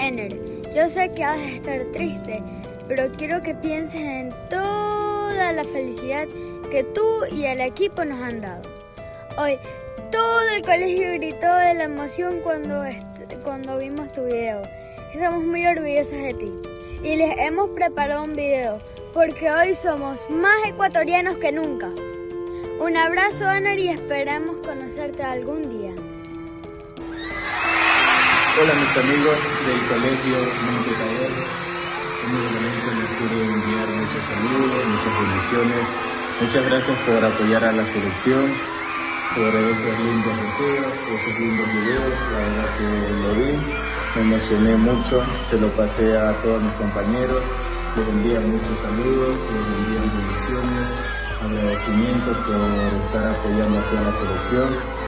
Ener, yo sé que has de estar triste, pero quiero que pienses en toda la felicidad que tú y el equipo nos han dado. Hoy todo el colegio gritó de la emoción cuando vimos tu video. Estamos muy orgullosos de ti y les hemos preparado un video porque hoy somos más ecuatorianos que nunca. Un abrazo, Ener, y esperamos conocerte algún día. Hola mis amigos del colegio Monte Taller. Únicamente les quiero enviar muchos saludos, muchas bendiciones. Muchas gracias por apoyar a la selección, por esos lindos deseos, esos lindos videos. La verdad que lo vi, me emocioné mucho, se lo pasé a todos mis compañeros. Les envío muchos saludos, les envío bendiciones, agradecimiento por estar apoyando a toda la selección.